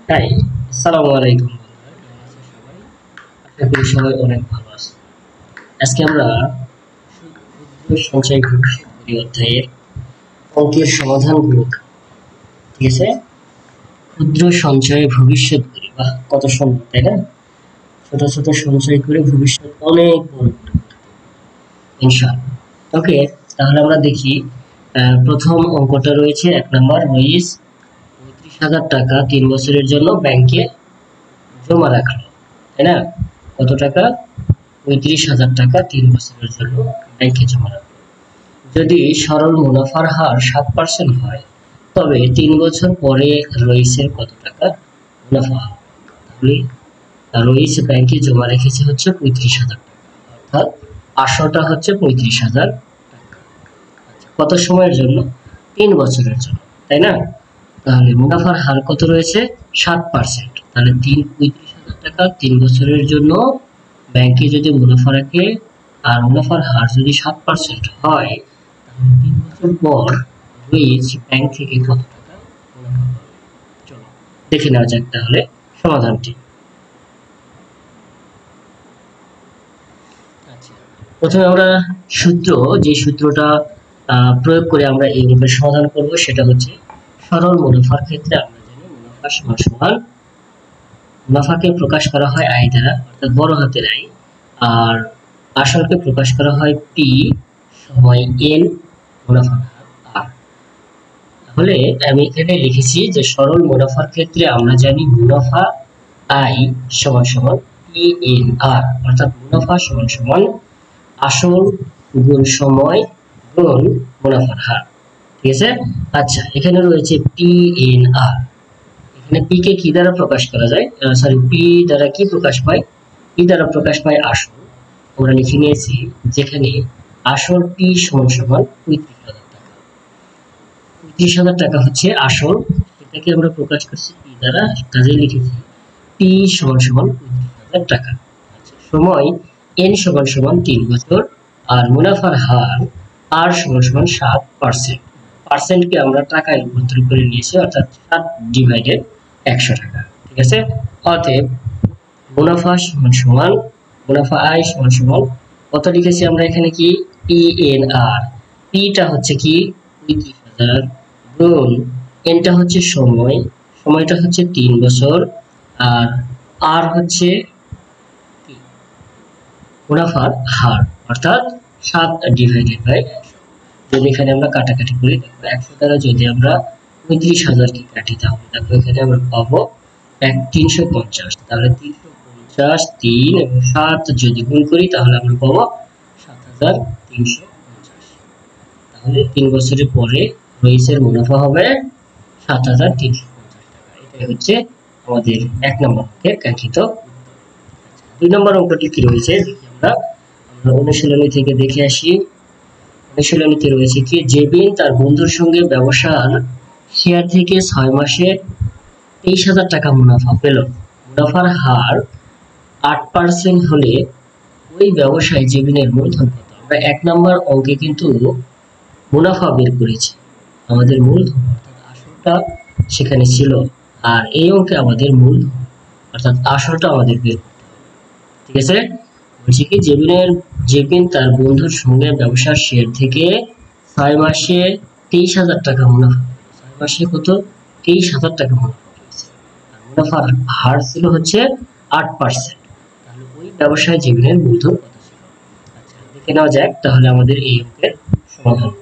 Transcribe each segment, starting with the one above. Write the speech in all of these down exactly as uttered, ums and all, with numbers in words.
High, আসসালামু আলাইকুম বন্ধুরা, কেমন আছেন সবাই? আশা করি সবাই অনেক ভালো আছে। আজকে আমরা ক্ষুদ্র সঞ্চয় ভবিষ্যৎ করি অধ্যায়ের অঙ্কের সমাধানগুলো দেখব। ঠিক আছে? ক্ষুদ্র সঞ্চয়ে ভবিষ্যৎ করি, বাহ কত সুন্দর, তাই না? ছোট ছোট সঞ্চয় করে ভবিষ্যৎ অনেক বড় করে তুলতে পারবো, ইনশাআল্লাহ। ওকে, তাহলে আমরা দেখি। আহ, প্রথম অঙ্কটা রয়েছে এক নম্বর, রইস পঁয়ত্রিশ হাজার টাকা তিন বছরের জন্য ব্যাংকে জমা রাখলো, তাই না? কত টাকা? পঁয়ত্রিশ হাজার টাকা তিন বছরের জন্য ব্যাংকে জমা রাখলো। যদি সরল মুনাফার হার সাত পার্সেন্ট হয়, তবে তিন বছর পরে রইসের কত টাকা মুনাফা হবে? তাহলে রইস ব্যাংকে জমা রেখেছে হচ্ছে পঁয়ত্রিশ হাজার টাকা, অর্থাৎ আসলটা হচ্ছে পঁয়ত্রিশ হাজার টাকা। আচ্ছা, কত সময়ের জন্য? তিন বছরের জন্য, তাই না? তাহলে মুনাফার হার কত রয়েছে? সাত পার্সেন্ট। তাহলে তিন পঁয়ত্রিশ হাজার টাকা তিন বছরের জন্য ব্যাংকে যদি মুনাফা রাখে আর মুনাফার হার যদি সাত পার্সেন্ট হয়, তাহলে তিন বছর পর রইস ব্যাংক থেকে কত টাকা মুনাফা পাবে? চলো দেখে নেওয়া যাক তাহলে সমাধানটি। আচ্ছা, প্রথমে আমরা সূত্র যে সূত্রটা প্রয়োগ করে আমরা এই অঙ্কের সমাধান করব সেটা হচ্ছে সরল মুনাফার ক্ষেত্রে আমরা জানি মুনাফা সমান সমান, মুনাফাকে প্রকাশ করা হয় আই দ্বারা, অর্থাৎ বড় হাতের আই, আর আসলকে প্রকাশ করা হয় পি সময় এন মুনাফার হার আর। তাহলে আমি এখানে লিখেছি যে সরল মুনাফার ক্ষেত্রে আমরা জানি মুনাফা আই সমান সমান পি এন আর, অর্থাৎ মুনাফা সমান সমান আসল গুণ সময় গুণ মুনাফার হার। ঠিক আছে? আচ্ছা, এখানে রয়েছে পি এন আর। এখানে পি কে কি দ্বারা প্রকাশ করা যায়? সরি, পি দ্বারা কি প্রকাশ পায়? পি দ্বারা প্রকাশ পায় আসল। আমরা লিখে নিয়েছি যেখানে আসল পি সমান সমান পঁয়ত্রিশ হাজার টাকা। পঁয়ত্রিশ হাজার টাকা হচ্ছে আসল, এটাকে আমরা প্রকাশ করছি পি দ্বারা, কাজে লিখেছি পি সমান সমান পঁয়ত্রিশ হাজার টাকা। আচ্ছা, সময় এন সমান সমান তিন বছর, আর মুনাফার হার আর সমান সমান সাত পার্সেন্ট। পার্সেন্টকে আমরা টাকায় রূপান্তর করে নিয়েছি, অর্থাৎ সাত ডিভাইডেড একশো টাকা। ঠিক আছে? অতএব মুনাফা সমান সমান মুনাফা আই সমান সমান কত লিখেছি আমরা এখানে? কি পি এন আর। পিটা হচ্ছে কি পঁয়ত্রিশ হাজার, গুণ এনটা হচ্ছে সময়, সময়টা হচ্ছে তিন বছর, আর আর হচ্ছে মুনাফার হার, অর্থাৎ সাত ডিভাইডেড বাই একশো। যদি এখানে আমরা কাটাকাটি করি, দেখো একশো দ্বারা যদি আমরা পঁয়ত্রিশ হাজারকে কাটি, তাহলে দেখো এখানে আমরা পাবো এক তিনশো পঞ্চাশ। তাহলে তিনশো পঞ্চাশ, তিন এবং সাত যদি গুণ করি তাহলে আমরা পাবো সাত হাজার তিনশো পঞ্চাশ। তাহলে তিন বছরের পরে রইসের মুনাফা হবে সাত হাজার তিনশো পঞ্চাশ টাকা। এটাই হচ্ছে আমাদের এক নম্বর অঙ্কের কাঙ্ক্ষিত। দুই নম্বর অঙ্কটি কি রয়েছে দেখি আমরা। আমরা অনুশীলনী থেকে দেখে আসি। অনুশীলনীতে রয়েছে কি, জেবিন তার বন্ধুর সঙ্গে ব্যবসার শেয়ার থেকে ছয় মাসে তেইশ হাজার টাকা মুনাফা পেল। মুনাফার হার আট পার্সেন্ট হলে ওই ব্যবসায় জেবিনের মূলধন কত? আমরা এক নম্বর অঙ্কে কিন্তু মুনাফা বের করেছি, আমাদের মূলধন অর্থাৎ আসলটা সেখানে ছিল, আর এই অঙ্কে আমাদের মূলধন অর্থাৎ আসলটা আমাদের বের করতে হবে। ঠিক আছে? বলছি কি, জেবিনের জেবিন তার বন্ধুর সঙ্গে ব্যবসার শেয়ার থেকে ছয় মাসে তেইশ হাজার টাকা মুনাফা, ছয় মাসে কত? তেইশ হাজার টাকা মুনাফা পেয়েছে, আর মুনাফার হার ছিল হচ্ছে আট পার্সেন্ট। তাহলে ওই ব্যবসায় জেবিনের মূলধন কত ছিল? আচ্ছা, দেখে নেওয়া যাক তাহলে আমাদের এই অঙ্কের সমাধানটি।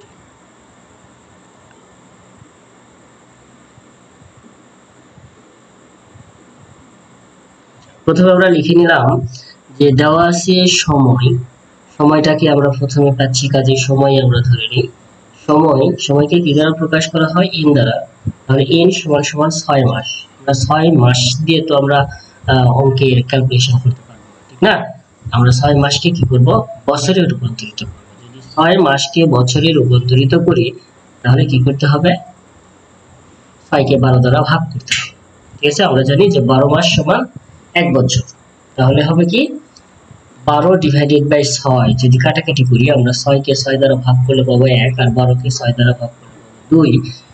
প্রথমে আমরা লিখে নিলাম যে দেওয়া আছে সময়, সময়টাকে আমরা প্রথমে পাচ্ছি, কাজে সময় আমরা ধরে নিই। সময় সময়কে কি দ্বারা প্রকাশ করা হয়? এন দ্বারা। তাহলে এন সমান সমান ছয় মাস। আমরা ছয় মাস দিয়ে তো আমরা অঙ্কের ক্যালকুলেশন করতে পারবো, ঠিক না? আমরা ছয় মাসকে কি করব? বছরে রূপান্তরিত করব। যদি ছয় মাসকে বছরে রূপান্তরিত করি তাহলে কি করতে হবে? ছয়কে বারো দ্বারা ভাগ করতে হবে। ঠিক আছে? আমরা জানি যে বারো মাস সমান এক বছর। তাহলে হবে কি, বারো ডিভাইডেড বাই ছয়। যদি কাটাকাটি করি আমরা ছয়কে ছয় দ্বারা ভাগ করলে পাবো এক, আর বারোকে ছয় দ্বারা ভাগ করলে পাবো দুই।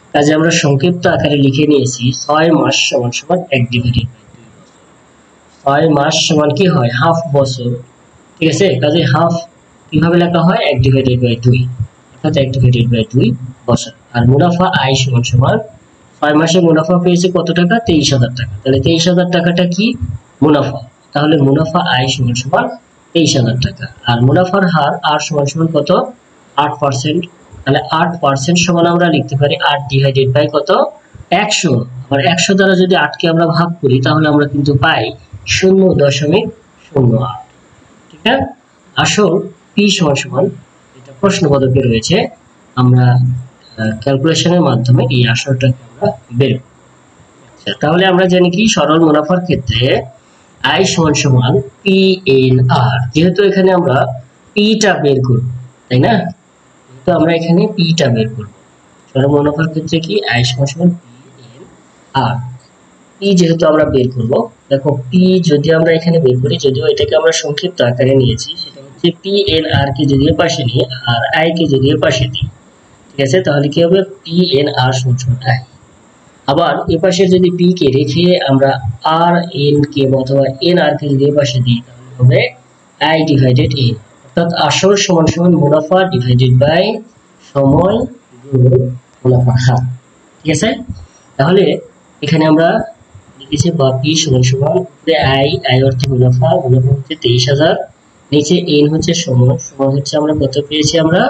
কাজে আমরা সংক্ষিপ্ত আকারে লিখে নিয়েছি ছয় মাস সমান সমান এক ডিভাইডেড বাই দুই বছর। ছয় মাস সমান কি হয় হাফ বছর, ঠিক আছে। কাজে হাফ কিভাবে লেখা হয় এক ডিভাইডেড বাই দুই, অর্থাৎ এক ডিভাইডেড বাই দুই বছর। আর মুনাফা আয় সমান সমান ছয় মাসে মুনাফা পেয়েছে কত টাকা, তেইশ হাজার টাকা। তাহলে তেইশ হাজার টাকাটা কি মুনাফা, তাহলে মুনাফা আয় সমান সমান তেইশ হাজার টাকা। আর মুনাফার হার আর সমান সমান কত, আট পার্সেন্ট। তাহলে আট পার্সেন্ট সমান আমরা লিখতে পারি আট ডিভাইডেড বাই কত, একশো। আর একশো দ্বারা যদি আটকে আমরা ভাগ করি তাহলে আমরা কিন্তু পাই শূন্য দশমিক শূন্য আট। ঠিক আছে, আসল পি সমান সমান, এটা প্রশ্ন পদকে রয়েছে, আমরা ক্যালকুলেশনের মাধ্যমে এই আসলটাকে আমরা বের করব। আচ্ছা, তাহলে আমরা জানি কি সরল মুনাফার ক্ষেত্রে আই সমান সমান পি এন আর। যেহেতু এখানে আমরা পিটা বের করব, তাই না, তো আমরা এখানে পিটা বের করব। সরল মুনাফার ক্ষেত্রে কি আই সমান সমান পি এন আর। পি যেহেতু আমরা বের করব, দেখো পি যদি আমরা এখানে বের করি, যদিও এটাকে আমরা সংক্ষিপ্ত আকারে নিয়েছি, সেটা হচ্ছে পি এন আর কে যদি এর পাশে নিই আর আই কে যদি এর পাশে দিই, ঠিক আছে, তাহলে কি হবে পি এন আর সমান সমান আই। আবার এর পাশে যদি পি কে রেখে আমরা আর এন কে অথবা এন আর কে যদি এর পাশে দিই তাহলে হবে আই ডিভাইডেড এন, অর্থাৎ আসল সমান সমান মুনাফা ডিভাইডেড বাই সময় গুণ মুনাফার হার। ঠিক আছে, তাহলে এখানে আমরা লিখেছি বা পি সমান সমান উপরে আই, আই অর্থে মুনাফা, মুনাফা হচ্ছে তেইশ হাজার, নিচে এন হচ্ছে সময়, সময় হচ্ছে আমরা কত পেয়েছি, আমরা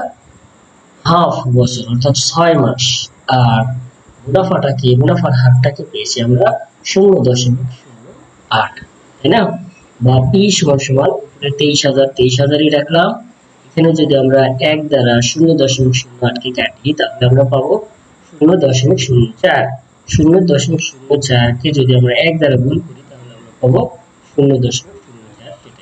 হাফ বছর অর্থাৎ ছয় মাস। আর মুনাফাটাকে, মুনাফার হারটাকে পেয়েছি আমরা শূন্য দশমিক শূন্য আট, তাই না। বা পি সমান সমান উপরে তেইশ হাজার, তেইশ হাজারই রাখলাম, এখানে যদি আমরা এক দ্বারা শূন্য দশমিক শূন্য আটকে কাটি তাহলে আমরা পাবো শূন্য দশমিক শূন্য চার। শূন্য দশমিক শূন্য চারকে যদি আমরা এক দ্বারা গুণ করি তাহলে আমরা পাবো শূন্য দশমিক শূন্য চার, এটাই,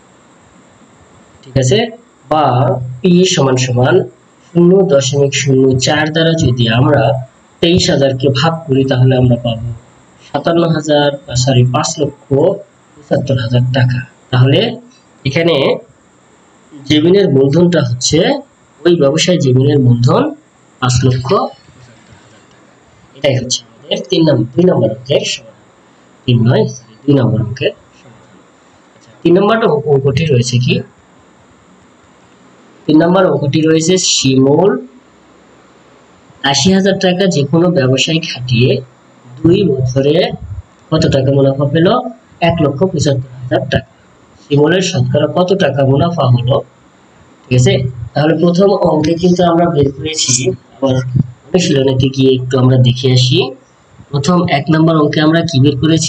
ঠিক আছে। বা পি সমান সমান শূন্য দশমিক শূন্য চার দ্বারা যদি আমরা তেইশ হাজারকে ভাগ করি তাহলে আমরা পাবো সাতান্ন হাজার সরি পাঁচ লক্ষ পঁচাত্তর হাজার টাকা। তাহলে এখানে জমিনের মূলধনটা হচ্ছে ওই ব্যবসায় জমিনের মূলধন পাঁচ লক্ষ পঁচাত্তর হাজার টাকা। এটাই হচ্ছে আমাদের তিন নম্বর দুই নম্বর অঙ্কের সমাধান। তিন নয় দুই নম্বর অঙ্কের সমাধান। আচ্ছা, তিন নম্বর অঙ্কটি রয়েছে কি, তিন নম্বর অঙ্কটি রয়েছে শিমুল আশি হাজার টাকা যে কোনো ব্যবসায় খাটিয়ে দুই বছরে কত টাকা মুনাফা পেল, এক লক্ষ পঁচাত্তর হাজার টাকা। শিমুলের শতকরা কত টাকা মুনাফা হলো, ঠিক আছে। তাহলে প্রথম অঙ্কে কিন্তু আমরা বের করেছি, আবার অনুশীলনীতে গিয়ে একটু আমরা দেখে আসি। প্রথম এক নম্বর অঙ্কে আমরা কি বের করেছি,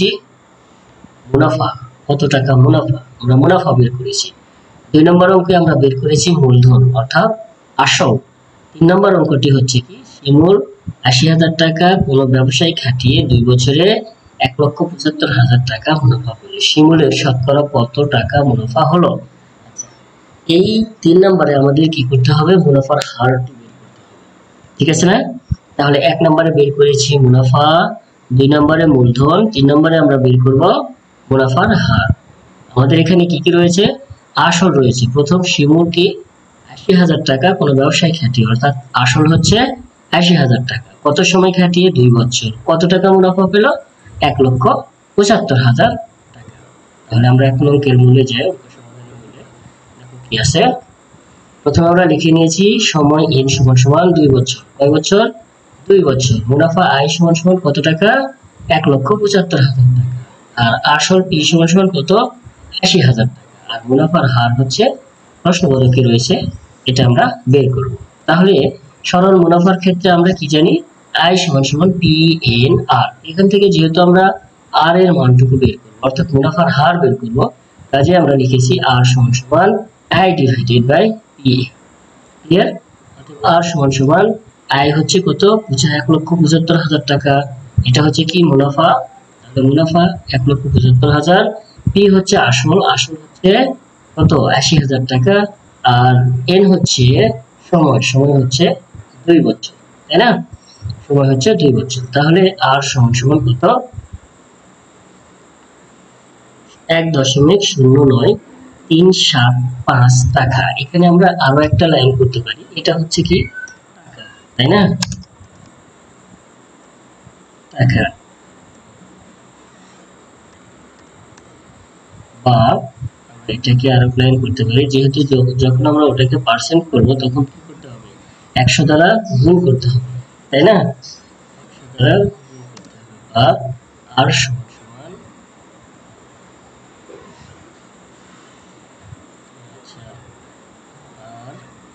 মুনাফা, কত টাকা মুনাফা, আমরা মুনাফা বের করেছি। দুই নম্বর অঙ্কে আমরা বের করেছি মূলধন অর্থাৎ আসল। তিন নম্বর অঙ্কটি হচ্ছে কি, শিমুল আশি হাজার টাকা কোনো ব্যবসায় খাটিয়ে দুই বছরে এক লক্ষ পঁচাত্তর হাজার টাকা মুনাফা পেল। শিমুলের শতকরা কত টাকা মুনাফা হলো। আচ্ছা, এই তিন নম্বরে আমাদের কি করতে হবে, মুনাফার হারটি বের করতে হবে, ঠিক আছে না। তাহলে এক নম্বরে বের করেছি মুনাফা, দুই নম্বরে মূলধন, তিন নম্বরে আমরা বের করব মুনাফার হার। আমাদের এখানে কি কি রয়েছে, আসল রয়েছে। প্রথম শিমুল কি আশি হাজার টাকা কোনো ব্যবসায় খাটিয়ে, অর্থাৎ আসল হচ্ছে আশি হাজার টাকা, কত সময় খাটিয়ে, দুই বছর, কত টাকা মুনাফা পেল, এক লক্ষ পঁচাত্তর হাজার টাকা। তাহলে আমরা এক অঙ্কের মূলে যাই, অঙ্ক সমাধানের মূলে দেখো কি আছে। প্রথমে আমরা লিখে নিয়েছি সময় এন সমান সমান দুই বছর, কয় বছর, দুই বছর। মুনাফা আয় সমান সমান কত টাকা, এক লক্ষ পঁচাত্তর হাজার টাকা। আর আসল পি সমান সমান কত, আশি হাজার টাকা। আর মুনাফার হার হচ্ছে প্রশ্নবোধকে রয়েছে, এটা আমরা বের করব। তাহলে সরল মুনাফার ক্ষেত্রে আমরা কি জানি, আয় সমান সমান পি এন আর। এখান থেকে যেহেতু আমরা আর এর মানটুকু বের করব অর্থাৎ মুনাফার হার বের করব, কাজে আমরা লিখেছি আর সমান সমান I divided by P. Clear, অর্থাৎ আর সমান সমান আয় হচ্ছে কত, এক লক্ষ পঁচাত্তর হাজার টাকা, এটা হচ্ছে কি মুনাফা, তাহলে মুনাফা এক লক্ষ পঁচাত্তর হাজার। পি হচ্ছে আসল, আসল হচ্ছে কত, আশি হাজার টাকা। আর এন হচ্ছে সময়, সময় হচ্ছে দুই বছর, তাই না, সময় হচ্ছে দুই বছর। তাহলে আর সমান সমান কত, এক দশমিক শূন্য নয় তিন সাত পাঁচ টাকা। এখানে আমরা আরো একটা লাইন করতে পারি, এটা হচ্ছে কি টাকা, তাই না। টাকা, বা এটাকে আরো প্ল্যান করতে পারি, যেহেতু যখন আমরা ওটাকে পার্সেন্ট করব তখন কি করতে হবে, একশো দ্বারা গুণ করতে হবে, তাই না? একশো দ্বারা গুণ করতে হবে, বা আর সমান সমান আচ্ছা আর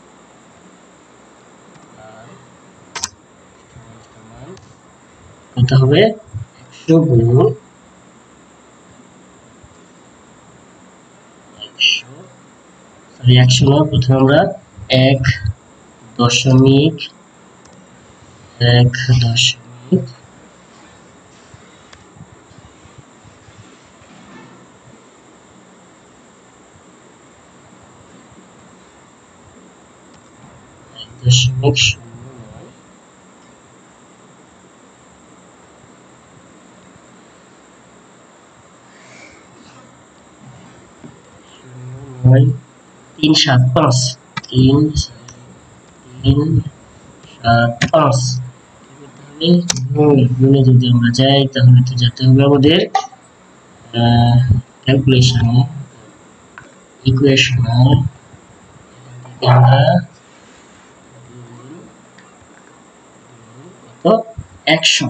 আর সমান সমান কত হবে, একশো গুণ একশো, সরি একশো না, প্রথমে আমরা এক দশমিক এক দশমিক এক দশমিক শূন্য নয় শূন্য নয় তিন সাত পাঁচ তিন তিন সাত পাঁচ গুণে যদি আমরা যাই তাহলে তো যেতে হবে আমাদের ক্যালকুলেশনে, ইকুয়েশনে আমরা কত একশো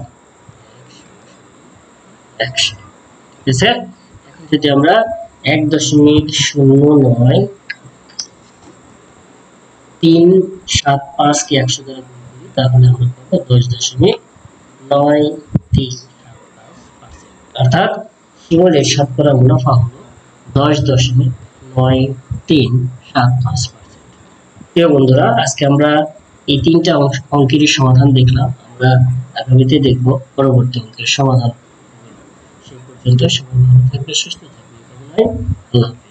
একশো ঠিক আছে। এখন যদি আমরা এক দশমিক শূন্য নয় তিন সাত পাঁচ কে একশো দ্বারা গুণ করি তাহলে আমরা পাবো দশ দশমিক নয় তিন সাত পাঁচ পার্সেন্ট, অর্থাৎ শিমুলের শতকরা মুনাফা হলো দশ দশমিক নয় তিন সাত পাঁচ পার্সেন্ট। প্রিয় বন্ধুরা, আজকে আমরা এই তিনটা অঙ্কেরই সমাধান দেখলাম, আমরা আগামীতে দেখব পরবর্তী অঙ্কের সমাধান। সেই পর্যন্ত সবাই ভালো থাকবে, সুস্থ থাকবে, আল্লাহ।